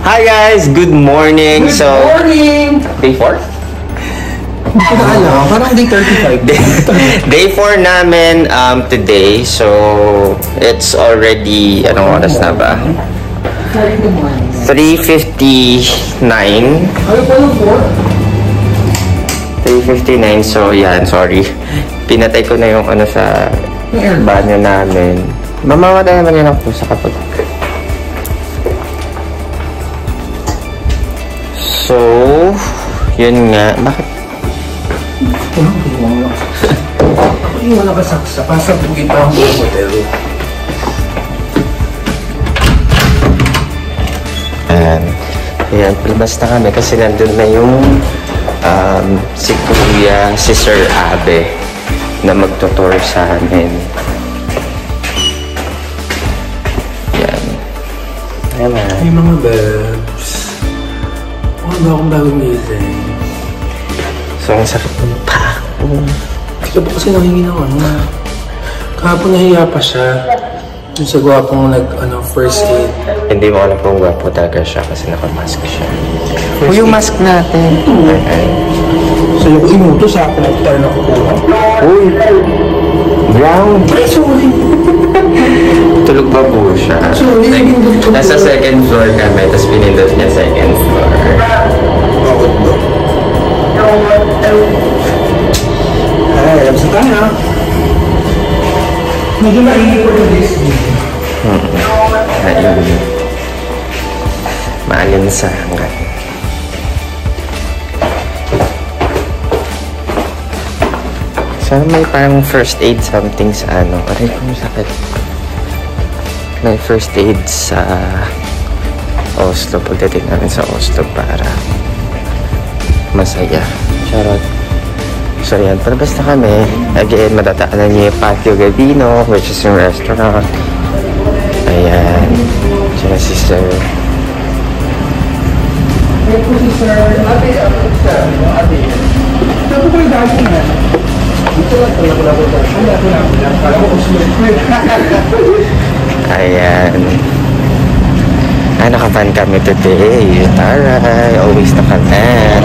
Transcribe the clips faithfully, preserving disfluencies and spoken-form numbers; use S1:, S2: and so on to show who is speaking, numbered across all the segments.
S1: Hi guys, good morning.
S2: Good
S1: so
S2: morning.
S1: Day four?
S2: Hindi ko na alam. Parang day thirty-five.
S1: Day four namin um, today. So, it's already, anong oras na ba? three fifty-nine.
S2: Ano pa lang po?
S1: three fifty-nine. So, yan, sorry. Pinatay ko na yung ano sa banyo namin. Mamamatay naman yun ako sa kapag. So, yun nga. Bakit?
S2: Ako yung wala kasaksa. Pasabugin pa ang buong hotel.
S1: Ayan. Ayan, palabas na kami kasi nandun na yung um, si Kuya, si Sir Abe na magtutour sa amin. Ayan. Ayan na.
S2: Ay mga babs. Wala akong gagamitin.
S1: So, ang sakit ng pa.
S2: Hindi ka ba kasi nangingi ng ano? Kahapon nahiya pa siya. Yung sa gwapong nag, ano, first aid.
S1: Hindi mo alam kung gwapo talaga siya kasi nakamask siya. O yung mask natin. Okay.
S2: So yung inuto sa akin, tayo nakukuha.
S1: Uy! Brown!
S2: Ay, sorry!
S1: Tulog ba po siya?
S2: Sorry,
S1: Like, nasa second floor kami, tapos pinindot niya second floor.
S2: Bakit ba? Ay, alam sa tayo. Medyo maingin ko yung this week.
S1: Hmm. Ayun. Maalinsangan. Sana may parang first aid something sa ano. Aray ko sakit. May first aid sa Oslo. Pagdating namin sa Oslo para masaya. Charot. So yan, palabas na kami. Again, matataanan niyo yung Patio Gabino, which is yung restaurant. Ayan. Diyan si Sir.
S2: Ayan po si Sir. Ate, ate, sir. Ate. Ito po yung dati nga. Ito lang pala ko lang po. Ano ako lang. Kala ko kung sulit.
S1: Ayan. Ah, nakapan kami today. Taray. Always nakapan.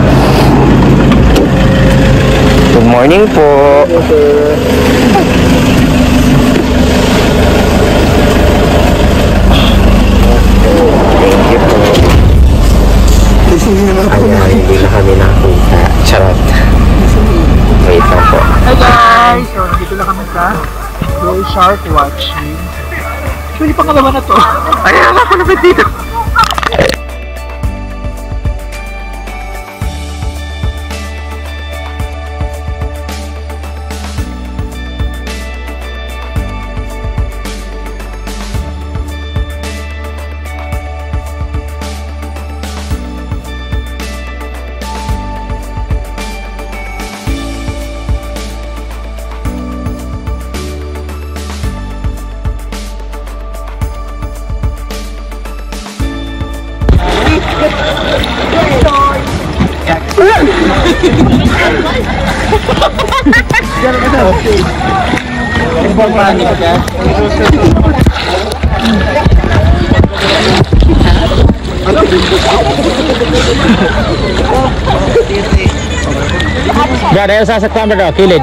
S1: Good morning po. Thank you po. Ayan, hindi na kami nakita. Charot. Wait lang po.
S2: Hi guys! So, nandito na kami sa Play Shark Watching. Actually, pangalawa na to.
S1: Ayan, ako na dito.
S3: Brad, ayaw sasaktan ba daw? Kilid.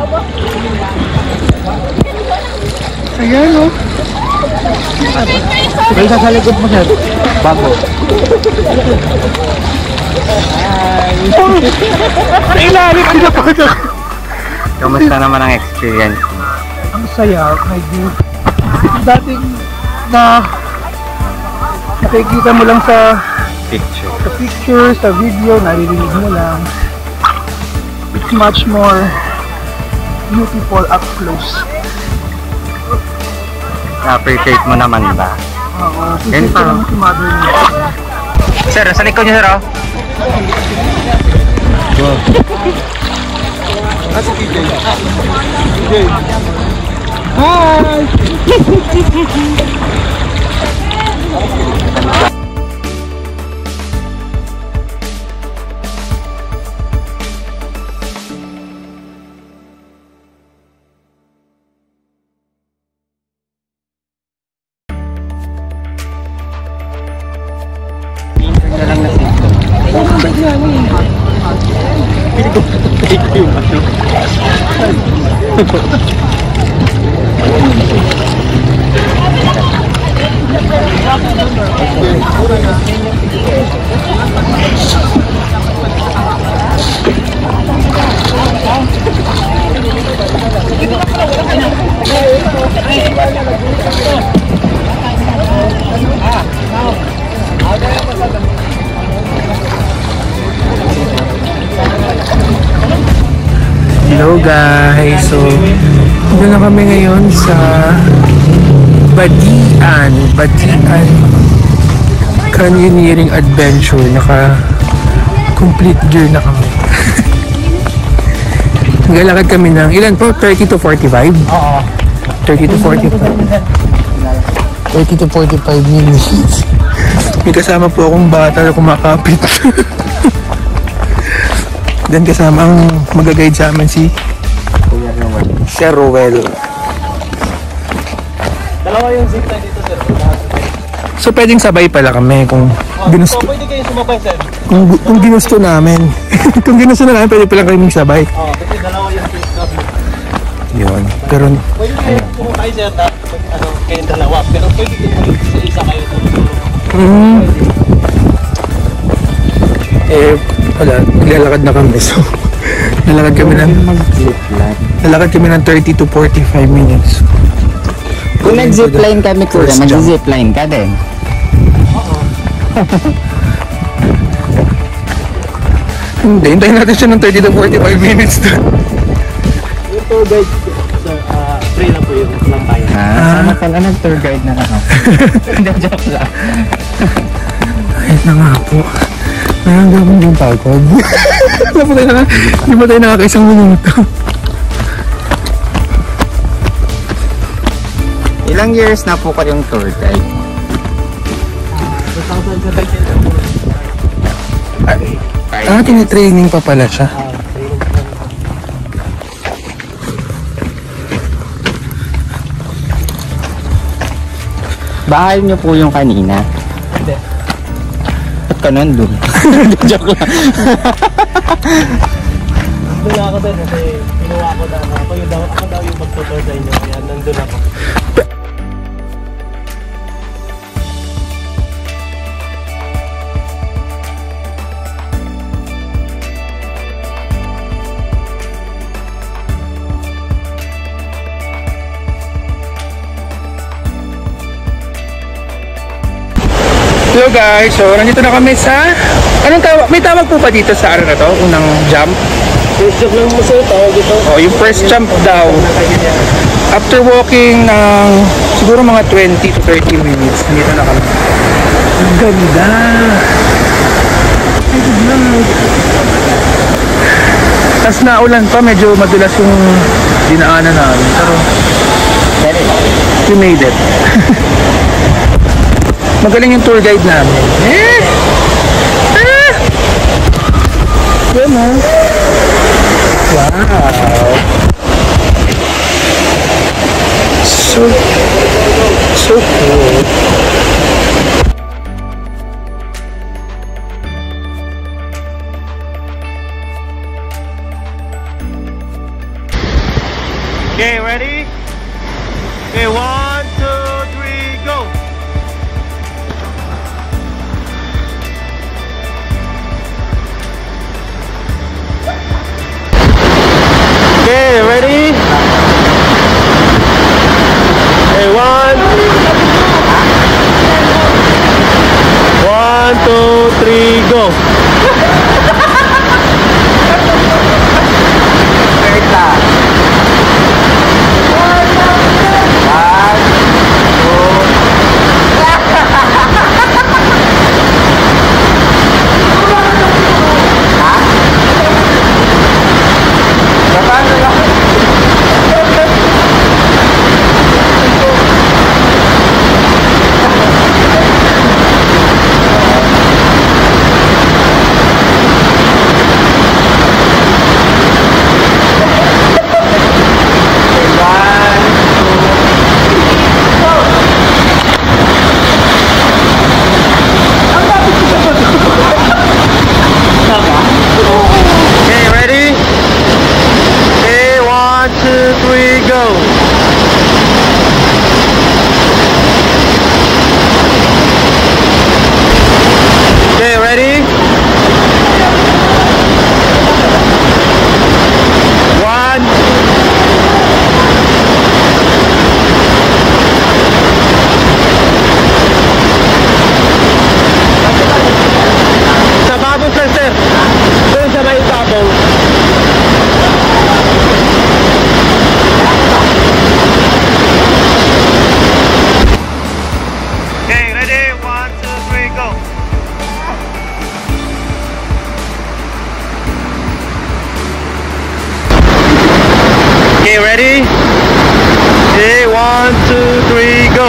S2: Ayan o. May isa sa likod mo sir. Bago. Ay! Ilalim ko na po ito.
S1: Kamusta naman ang experience?
S2: Ang saya, medyo dating na nakikita mo lang sa
S1: Picture.
S2: sa picture, sa video, naririnig mo lang. It's much more beautiful up close.
S1: Na-appreciate mo naman ba?
S2: Oo,
S1: Yan
S2: kasi
S1: pa.
S2: lang si mother niya.
S1: Sir, sa likod niyo, sir, oh.
S2: Hi! Hello guys, so doon na kami ngayon sa Badian Badian Canyoneering Adventure. Naka complete gear na kami. Naglalakad kami ng ilan po? thirty to forty-five? Oo. thirty to forty-five. thirty to forty-five minutes. May kasama po akong bata na kumakapit. Then kasama ang mag-guide sa amin si Sir Rowell.
S3: Dalawa yung zipline dito, sir.
S2: So pwedeng sabay pala kami kung ginusto.
S3: So, pwede kayo sumabay, sir.
S2: Kung, kung ginusto namin. Kung ginusto na namin, pwede pala kami sabay.
S3: Oo, kasi dalawa yung zipline.
S2: Yun. Pero
S3: Pwede kayo sumakay, sir, na ano, kayong dalawa. Pero pwede kayo sa isa kayo.
S2: mm, eh wala, naglalakad na kami. So nalakad kami ng nalakad kami ng thirty to forty-five minutes.
S1: Kung nag-zipline kami, kuya,
S2: First jump.
S1: mag-zipline ka din.
S2: Hindi, hintayin natin siya ng thirty to forty-five minutes doon.
S3: Yung tour guide, sir, ah, free na po yung lang tayo.
S1: Ah, sama pala nag-tour guide na ako. Hindi, joke lang.
S2: Ayun na nga po. Nararamdaman yung pagod. Hindi pa tayo naka, hindi pa tayo nakakaisang minuto.
S1: Ilang years na po kayong tour guide?
S3: two thousand seventeen.
S2: Ah, tinitraining pa pala siya.
S1: Bahay niyo po yung kanina.
S3: Hindi.
S1: Ba't ka nandun? Joke lang.
S3: Nandun ako din kasi pinuha ko na ako yung daw, ako daw yung magtutur sa inyo. Kaya nandun ako.
S2: Hello guys, so nandito na kami sa anong tawag? May tawag po ba dito sa ano na to? Unang jump?
S3: First job lang mo sa'yo, tawag ito.
S2: Oh, yung first jump daw. After walking ng siguro mga twenty to thirty minutes, nandito na kami. Ang ganda! Ay, good night. Tapos naulan pa, medyo madulas yung dinaanan namin. Pero we made it. Magaling yung tour guide namin. Eh! Ah! Yan ha. Wow! So, so cool.
S3: Okay, ready? Okay, one, two, three, go! Okay, ready? Okay, one. One, two, three, go.
S1: Wait lang. One,
S3: one, two, three, go! Okay, ready? One. Sa babong sir, sir. Doon sa may babong. Okay, ready? One, two, three, go! Okay, ready? Okay, one, two, three, go!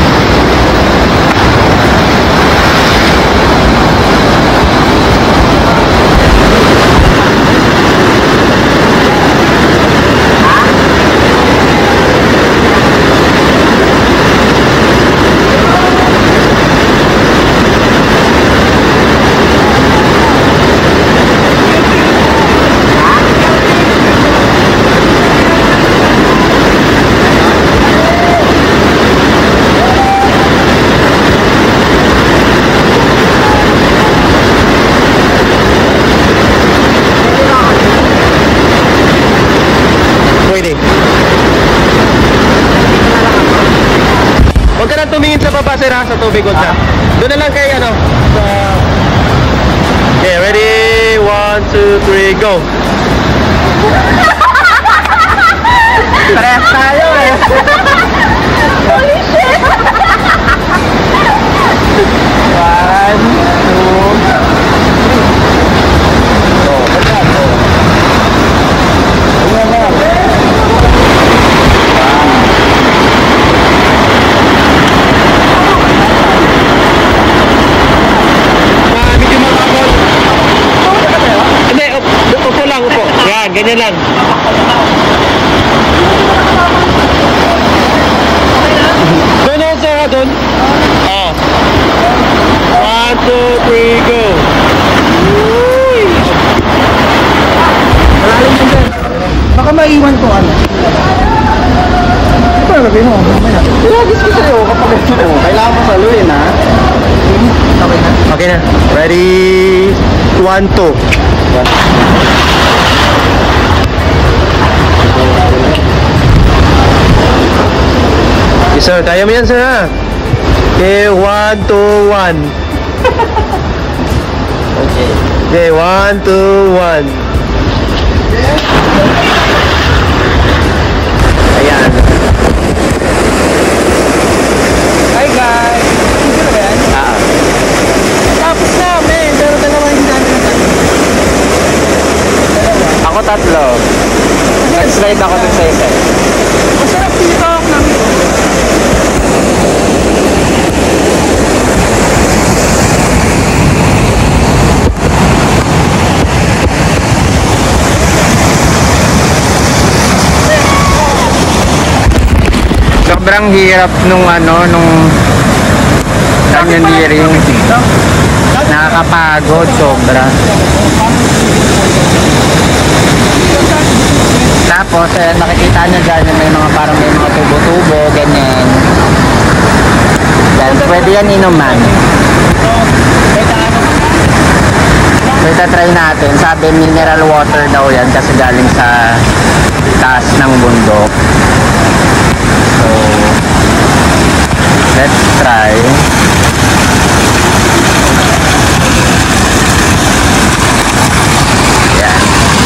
S3: Pwede. Huwag ka na tumingin sa baba, sir, ha? Sa tubig, huwag ka. Doon na lang kay ano. Sa... Okay, ready? One, two, three, go!
S2: Parehas tayo eh.
S4: Holy shit!
S2: One, two,
S3: ganyan lang. Doon ako sir, doon. Oh. One, two, three, go.
S2: malalim yan dyan. Baka maiwan ko ano. Ito na sabihin mo. Ilagis ko sa'yo kapag ito. Kailangan mo saluhin ha. Okay na.
S3: Okay na. Ready? One, two. Okay, sir. Kaya mo yan, sir, ha? Okay, one, two, one.
S1: Okay.
S3: Okay, one, two, one.
S1: Ayan.
S2: Hi guys! Hindi ba yan?
S1: Ah.
S2: Tapos na, men. Pero dalawa yung dami na tayo.
S1: Ako tatlo. Nag-slide ako dun sa isa.
S2: Masarap dito ako namin.
S1: Sobrang hirap nung ano, nung canyoneering. Nakakapagod, sobra. Tapos, eh, nakikita nyo dyan yung may mga parang may mga tubo-tubo, ganyan. Yan, pwede yan inuman. So, itatry natin. Sabi, mineral water daw yan kasi galing sa taas ng bundok. So, let's try. Yan.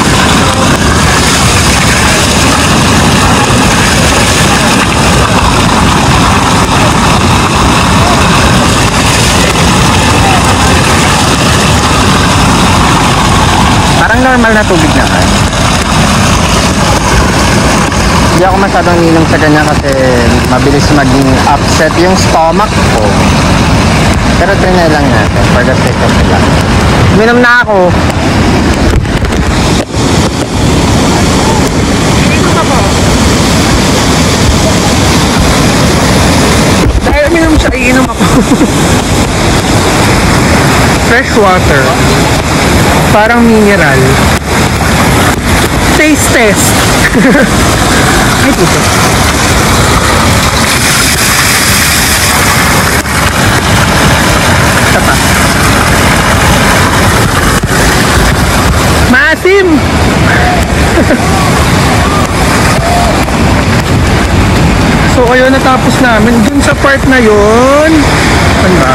S1: Parang normal na tubig naman. Hindi ako masyadong ninom sa ganyan kasi mabilis maging upset yung stomach ko. Pero trinay lang natin for the sake of it lang. Minom na ako.
S2: Dahil minom siya, iinom ako. Fresh water. Parang mineral. Taste test. Ay, puto. Tapa. Maasim! So, ayun, natapos namin. Dun sa part na yun. Ano ba?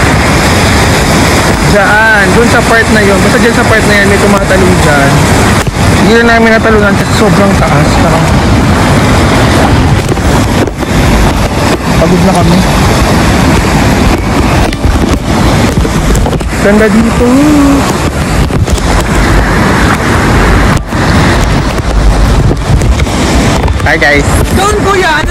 S2: Diyan. Dun sa part na yun. Basta dyan sa part na yan, may tumatalong dyan. Hindi na namin natalungan kasi sobrang taas. Parang pagod na kami. Ganda dito.
S1: Hi guys!
S2: Doon ko yan!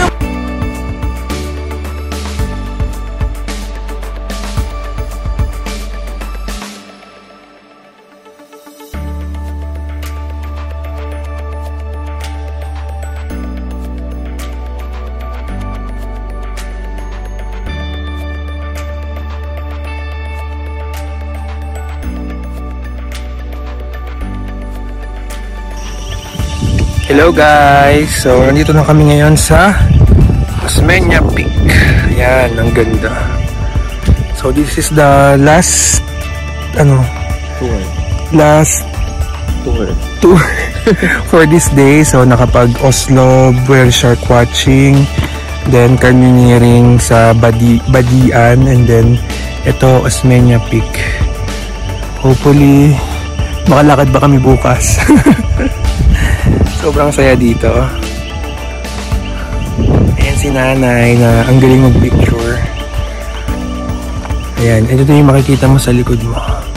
S2: Hello guys! So, nandito na kami ngayon sa Osmeña Peak. Ayan, ang ganda. So, this is the last ano?
S1: Tour.
S2: Last
S1: Tour.
S2: tour for this day. So, nakapag Oslo whale shark watching, then canyoneering sa Badi Badian, and then ito, Osmeña Peak. Hopefully, makalakad ba kami bukas? Sobrang saya dito. Ayan si nanay na ang galing mag-picture. Ayan, ito yung makikita mo sa likod mo.